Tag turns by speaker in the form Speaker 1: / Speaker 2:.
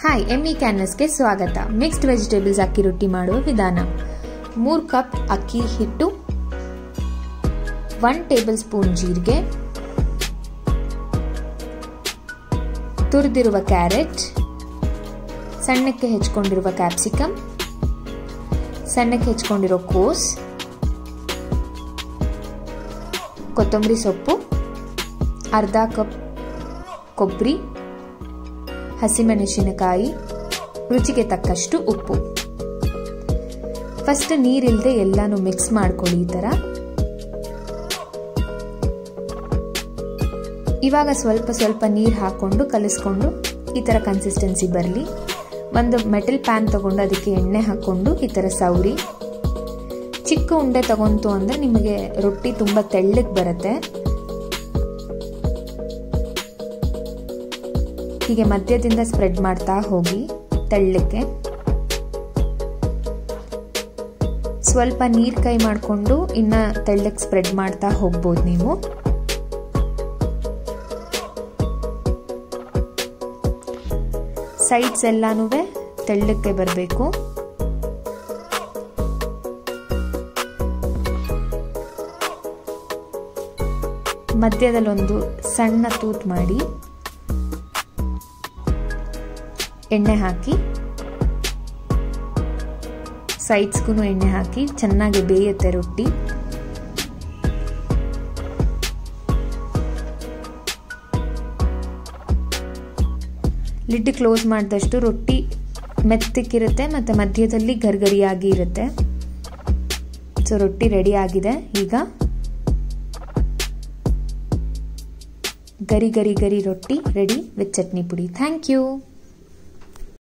Speaker 1: Hi ಎಮ್ಮಿ ಕ್ಯಾನ್ವಸ್ಗೆ ಸ್ವಾಗತ. Mixed vegetables ಅಕ್ಕಿ ರೊಟ್ಟಿ ಮಾಡುವ ವಿಧಾನ. 3 ಕಪ್ ಅಕ್ಕಿ ಹಿಟ್ಟು, 1 ಟೇಬಲ್ ಸ್ಪೂನ್ ಜೀರಿಗೆ, ತುರಿದಿರುವ ಕ್ಯಾರೆಟ್, ಸಣ್ಣಕ್ಕೆ ಹೆಚ್ಚಿಕೊಂಡಿರುವ ಕ್ಯಾಪ್ಸಿಕಮ್, ಸಣ್ಣಕ್ಕೆ ಹೆಚ್ಚಿಕೊಂಡಿರೋ ಕೋಸ್, ಕೊತ್ತಂಬರಿ ಸೊಪ್ಪು, ಅರ್ಧ ಕಪ್ ಕೊಬ್ಬರಿ, ಹಸಿಮೆಣಸಿನಕಾಯಿ, ರುಚಿಗೆ ತಕ್ಕಷ್ಟು ಉಪ್ಪು. ಫಸ್ಟ್ ನೀರಿಲ್ಲದೆ ಎಲ್ಲಾನು ಮಿಕ್ಸ್ ಮಾಡ್ಕೊಳ್ಳಿ. ಈ ತರ ಇವಾಗ ಸ್ವಲ್ಪ ಸ್ವಲ್ಪ ನೀರು ಹಾಕೊಂಡು ಕಲಿಸ್ಕೊಂಡು ಈ ತರ ಕನ್ಸಿಸ್ಟೆನ್ಸಿ ಬರಲಿ. ಒಂದು ಮೆಟಲ್ ಪ್ಯಾನ್ ತಗೊಂಡು ಅದಕ್ಕೆ ಎಣ್ಣೆ ಹಾಕೊಂಡು ಈ ತರ ಸೌರಿ. ಚಿಕ್ಕ ಉಂಡೆ ತಗೊಂತು ಅಂದ್ರೆ ನಿಮಗೆ ರೊಟ್ಟಿ ತುಂಬಾ ತೆಳ್ಳಗೆ ಬರುತ್ತೆ. ಹೀಗೆ ಮಧ್ಯದಿಂದ ಸ್ಪ್ರೆಡ್ ಮಾಡ್ತಾ ಹೋಗಿ ತೆಳ್ಳಕ್ಕೆ. ಸ್ವಲ್ಪ ನೀರ್ ಕೈ ಮಾಡಿಕೊಂಡು ಇನ್ನ ತೆಳ್ಳಕ್ಕೆ ಸ್ಪ್ರೆಡ್ ಮಾಡ್ತಾ ಹೋಗ್ಬೋದು ನೀವು. ಸೈಡ್ಸ್ ಎಲ್ಲಾನು ತೆಳ್ಳಕ್ಕೆ ಬರಬೇಕು. ಮಧ್ಯದಲ್ಲೊಂದು ಸಣ್ಣ ತೂತ್ ಮಾಡಿ ಎಣ್ಣೆ ಹಾಕಿ, ಸೈಡ್ಸ್ಗೂ ಎಣ್ಣೆ ಹಾಕಿ ಚೆನ್ನಾಗಿ ಬೇಯುತ್ತೆ ರೊಟ್ಟಿ. ಲಿಡ್ ಕ್ಲೋಸ್ ಮಾಡಿದಷ್ಟು ರೊಟ್ಟಿ ಮೆತ್ತಕ್ಕಿರುತ್ತೆ ಮತ್ತೆ ಮಧ್ಯದಲ್ಲಿ ಗರಿಗರಿಯಾಗಿ ಇರುತ್ತೆ. ಸೊ ರೊಟ್ಟಿ ರೆಡಿ ಆಗಿದೆ. ಈಗ ಗರಿ ಗರಿ ಗರಿ ರೊಟ್ಟಿ ready with chutney podi. Thank you.